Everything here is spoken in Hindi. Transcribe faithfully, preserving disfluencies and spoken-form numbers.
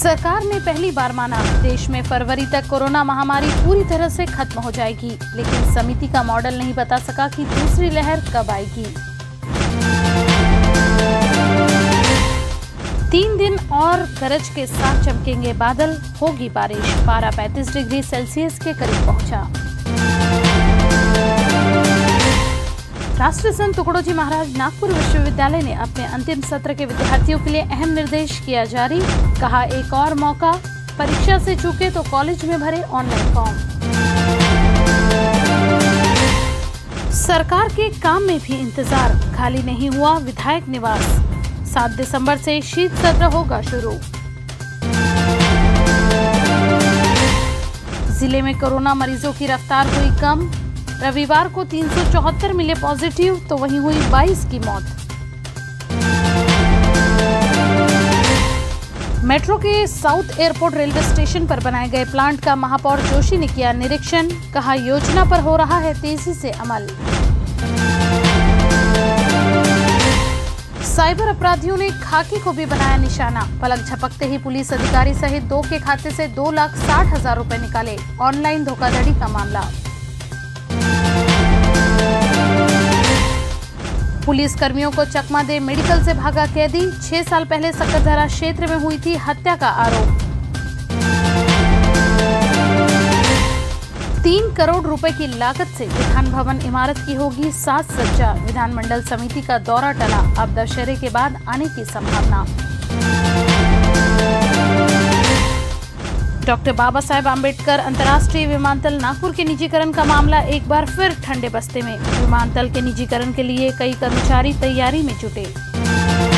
सरकार ने पहली बार माना देश में फरवरी तक कोरोना महामारी पूरी तरह से खत्म हो जाएगी, लेकिन समिति का मॉडल नहीं बता सका कि दूसरी लहर कब आएगी। तीन दिन और गरज के साथ चमकेंगे बादल, होगी बारिश। पारा पैंतीस डिग्री सेल्सियस के करीब पहुंचा। राष्ट्रीय संत तुकडोजी महाराज नागपुर विश्वविद्यालय ने अपने अंतिम सत्र के विद्यार्थियों के लिए अहम निर्देश किया जारी। कहा, एक और मौका, परीक्षा से चूके तो कॉलेज में भरे ऑनलाइन फॉर्म। सरकार के काम में भी इंतजार, खाली नहीं हुआ विधायक निवास। सात दिसंबर से शीत सत्र होगा शुरू। जिले में कोरोना मरीजों की रफ्तार हुई कम। रविवार को तीन सौ चौहत्तर मिले पॉजिटिव, तो वहीं हुई बाईस की मौत। मेट्रो के साउथ एयरपोर्ट रेलवे स्टेशन पर बनाए गए प्लांट का महापौर जोशी ने किया निरीक्षण। कहा, योजना पर हो रहा है तेजी से अमल। साइबर अपराधियों ने खाकी को भी बनाया निशाना। पलक झपकते ही पुलिस अधिकारी सहित दो के खाते से दो लाख साठ हजार रुपए निकाले। ऑनलाइन धोखाधड़ी का मामला। पुलिस कर्मियों को चकमा दे मेडिकल से भागा कैदी। छह साल पहले सकरधरा क्षेत्र में हुई थी हत्या का आरोप। तीन करोड़ रुपए की लागत से विधान भवन इमारत की होगी सात सज्जा। विधानमंडल समिति का दौरा टला, अब दशहरे के बाद आने की संभावना। डॉक्टर बाबा साहेब आम्बेडकर अंतर्राष्ट्रीय विमानतल नागपुर के निजीकरण का मामला एक बार फिर ठंडे बस्ते में। विमानतल के निजीकरण के लिए कई कर्मचारी तैयारी में जुटे।